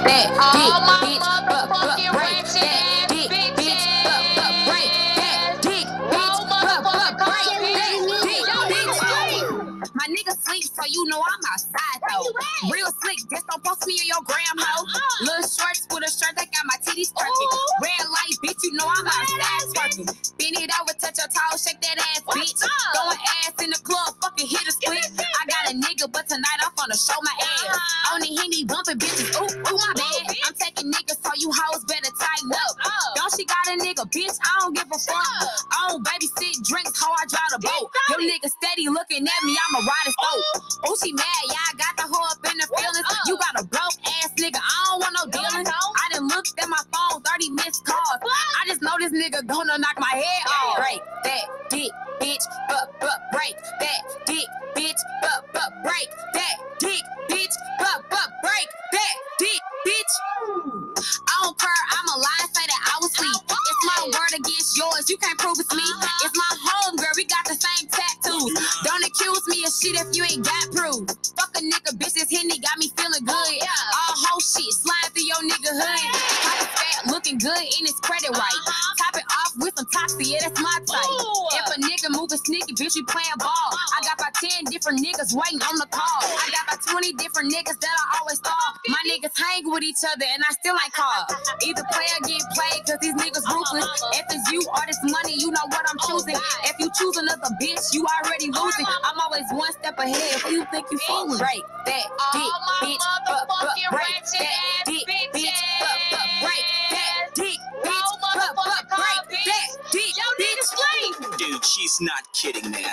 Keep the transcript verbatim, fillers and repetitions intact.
that dick, bitch, but but break that dick, bitch, but but break that dick, bitch, but but break that dick, bitch. My nigga sleep, so you know I'm outside though. Real slick, just don't post me in your gram hoe. Little shorts with a shirt that got my titties twerking. Red light, bitch, you know I'm outside twerking. Bend it over, touch your toes, shake that ass, bitch. Throwing ass in the club, fucking hit a split. I got a nigga, but tonight I'm gonna show my ass. On the Henny bumping bitches, ooh, ooh, my bad. I'm taking niggas, so you hoes better tighten up. Don't she got a nigga, bitch? I don't give a fuck. I don't babysit drinks, how I drive the boat. Your nigga steady looking at me, I'm a rider stove. Oh, she mad, yeah, I got the hoe up in the feelings. You got a broke ass nigga, I don't want no dealings. I done looked at my phone, thirty missed calls. I just know this nigga gonna knock my head off. Break that dick, bitch, but but break that dick, bitch, but but break that dick, bitch, but but break that dick, bitch. I don't care, I'm a lie, say that I was asleep. It's my word against yours, you can't prove it's me. It's my home, girl, we got the same tattoos. Don't accuse me of shit if you ain't got proof. Fuck a nigga, bitch, this Henny got me feeling good. All whole shit, slide through your nigga hood. Pocket fat, looking good in his credit right. Top it off with some toxie, yeah, that's my type. If a nigga moving sneaky, bitch, you playing ball. I got about ten different niggas waiting on the call. I got about twenty different niggas that I always call. My niggas hang with each other and I still ain't called. Either play or get played, cause these niggas ruthless. If it's you or this money, you know what I'm choosing. If you choose another bitch, you already losing. I'm always one step ahead. Who you think you fooling? Break that dick, bitch, but but break that dick, bitch, but but break that dick, bitch, but but break that dick, bitch. Dude, she's not kidding me.